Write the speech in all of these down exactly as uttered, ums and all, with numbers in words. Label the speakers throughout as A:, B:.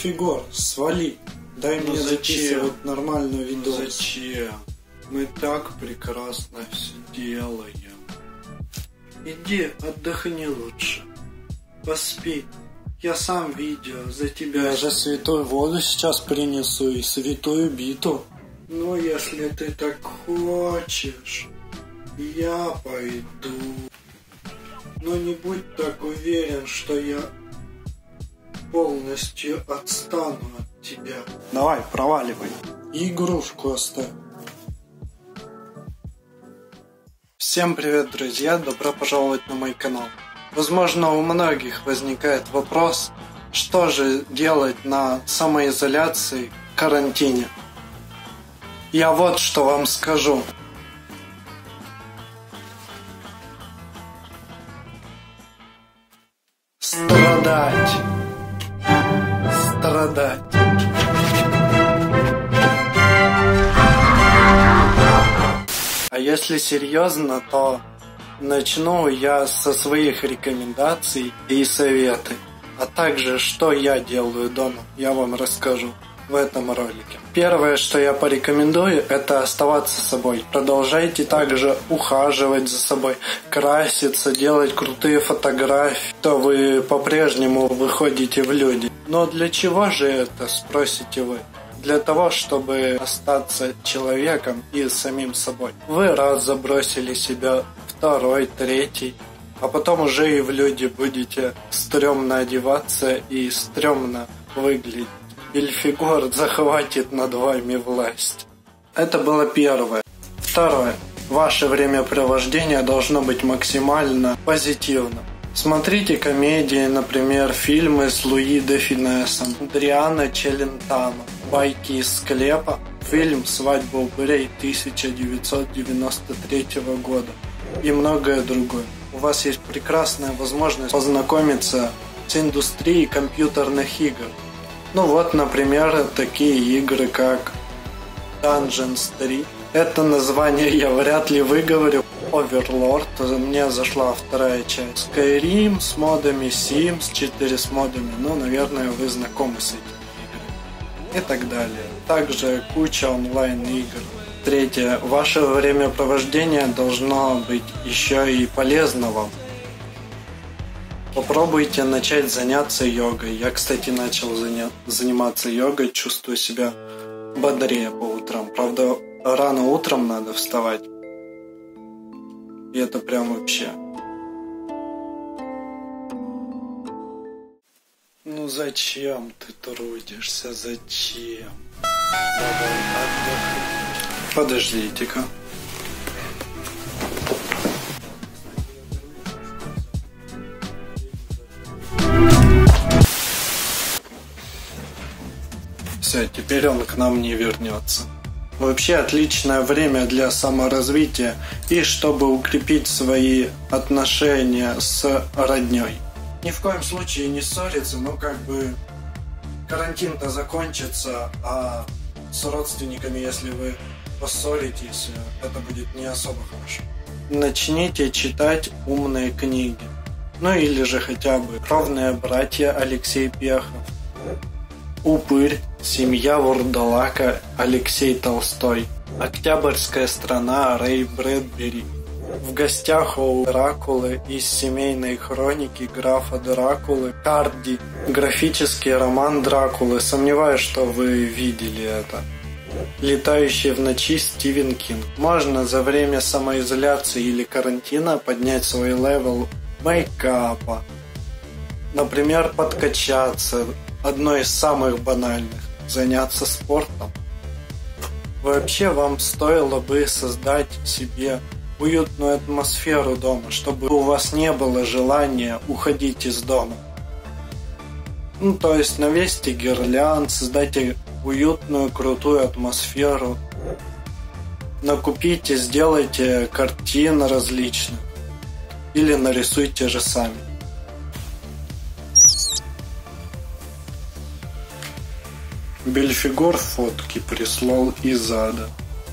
A: Бельфигор, свали. Дай
B: Ну
A: мне
B: зачем?
A: записывать нормальную видос.
B: Зачем? Мы так прекрасно все делаем. Иди отдохни лучше. Поспи. Я сам видео за тебя.
A: Я же святую воду сейчас принесу и святую биту.
B: Ну, если ты так хочешь, я пойду. Но не будь так уверен, что я полностью отстану от тебя.
A: Давай, проваливай. И игрушку оставь. Всем привет, друзья! Добро пожаловать на мой канал. Возможно, у многих возникает вопрос, что же делать на самоизоляции, карантине. Я вот что вам скажу. Страдать. Страдать. А если серьезно, то начну я со своих рекомендаций и советов, а также что я делаю дома, я вам расскажу в этом ролике. Первое, что я порекомендую, это оставаться собой. Продолжайте также ухаживать за собой, краситься, делать крутые фотографии, то вы по-прежнему выходите в люди. Но для чего же это, спросите вы? Для того, чтобы остаться человеком и самим собой. Вы раз забросили себя, второй, третий, а потом уже и в люди будете стрёмно одеваться и стрёмно выглядеть. Бельфигор захватит над вами власть. Это было первое. Второе. Ваше времяпровождение должно быть максимально позитивным. Смотрите комедии, например, фильмы с Луи де Финесом, Адриано Челентано, «Байки из склепа», фильм «Свадьба упырей» тысяча девятьсот девяносто третьего года и многое другое. У вас есть прекрасная возможность познакомиться с индустрией компьютерных игр. Ну вот, например, такие игры, как Dungeons три. Это название я вряд ли выговорю. Overlord, мне зашла вторая часть. Skyrim с модами, Sims четыре с модами. Ну, наверное, вы знакомы с этими играми. И так далее. Также куча онлайн-игр. Третье. Ваше времяпровождение должно быть еще и полезно вам. Попробуйте начать заняться йогой. Я, кстати, начал заня- заниматься йогой, чувствую себя бодрее по утрам. Правда, рано утром надо вставать. И это прям вообще. Ну зачем ты трудишься? Зачем? Давай отдохни. Подождите-ка. Все, теперь он к нам не вернется. Вообще отличное время для саморазвития и чтобы укрепить свои отношения с родней. Ни в коем случае не ссориться, но как бы карантин-то закончится, а с родственниками, если вы поссоритесь, это будет не особо хорошо. Начните читать умные книги. Ну или же хотя бы «Кровные братья» Алексей Пехов, «Упырь», «Семья вурдалака» Алексей Толстой, «Октябрьская страна» Рэй Брэдбери, «В гостях у Дракулы» из семейной хроники графа Дракулы, Карди, графический роман Дракулы, сомневаюсь, что вы видели это, «Летающий в ночи» Стивен Кинг. Можно за время самоизоляции или карантина поднять свой левел мейкапа, например, подкачаться. Одно из самых банальных – заняться спортом. Вообще вам стоило бы создать себе уютную атмосферу дома, чтобы у вас не было желания уходить из дома. Ну, то есть навесьте гирлянд, создайте уютную, крутую атмосферу. Накупите, сделайте картин различных. Или нарисуйте же сами. Бельфигор фотки прислал из ада.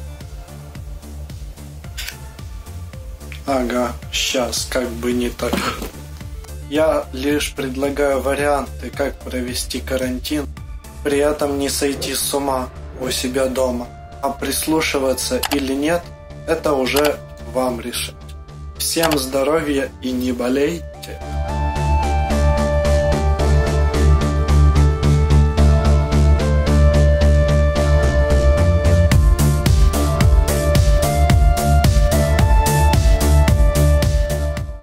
A: Ага, сейчас, как бы не так. Я лишь предлагаю варианты, как провести карантин при этом не сойти с ума у себя дома. А прислушиваться или нет, это уже вам решать. Всем здоровья и не болейте!